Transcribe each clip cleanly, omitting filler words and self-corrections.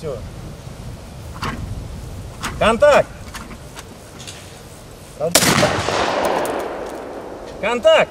Все. Контакт! Контакт!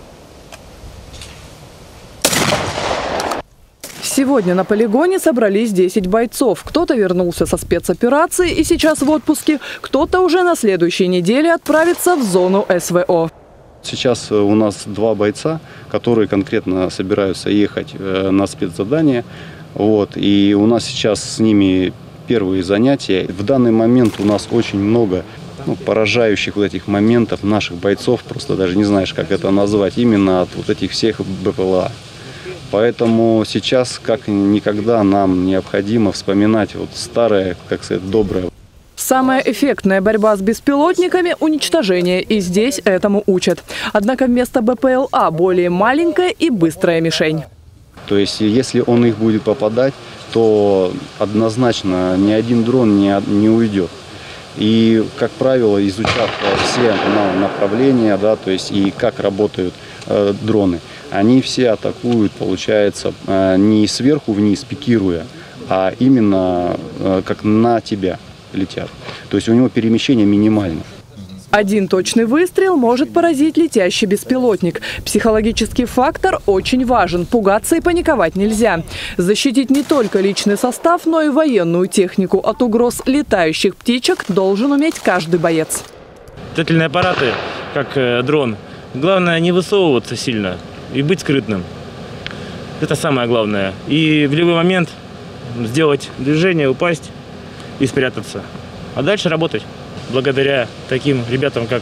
Сегодня на полигоне собрались 10 бойцов. Кто-то вернулся со спецоперации и сейчас в отпуске, кто-то уже на следующей неделе отправится в зону СВО. Сейчас у нас 2 бойца, которые конкретно собираются ехать на спецзадание. И у нас сейчас с ними первые занятия. В данный момент у нас очень много поражающих этих моментов наших бойцов. Просто даже не знаешь, как это назвать. Именно от этих всех БПЛА. Поэтому сейчас, как никогда, нам необходимо вспоминать старое, как сказать, доброе. Самая эффектная борьба с беспилотниками – уничтожение. И здесь этому учат. Однако вместо БПЛА более маленькая и быстрая мишень. То есть, если он их будет попадать, то однозначно ни один дрон не уйдет. И, как правило, изучав все направления, то есть и как работают дроны, они все атакуют, получается, не сверху вниз пикируя, а именно как на тебя летят. То есть у него перемещение минимально. Один точный выстрел может поразить летящий беспилотник. Психологический фактор очень важен. Пугаться и паниковать нельзя. Защитить не только личный состав, но и военную технику от угроз летающих птичек должен уметь каждый боец. Летательные аппараты, как дрон, главное не высовываться сильно и быть скрытным. Это самое главное. И в любой момент сделать движение, упасть и спрятаться. А дальше работать. Благодаря таким ребятам, как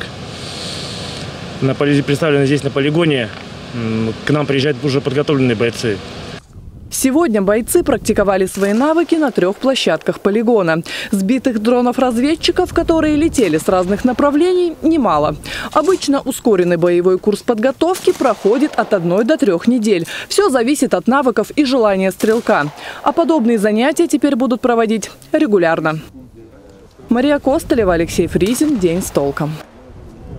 представлены здесь на полигоне, к нам приезжают уже подготовленные бойцы. Сегодня бойцы практиковали свои навыки на 3 площадках полигона. Сбитых дронов-разведчиков, которые летели с разных направлений, немало. Обычно ускоренный боевой курс подготовки проходит от 1 до 3 недель. Все зависит от навыков и желания стрелка. А подобные занятия теперь будут проводить регулярно. Мария Костолева, Алексей Фризин. День с толком.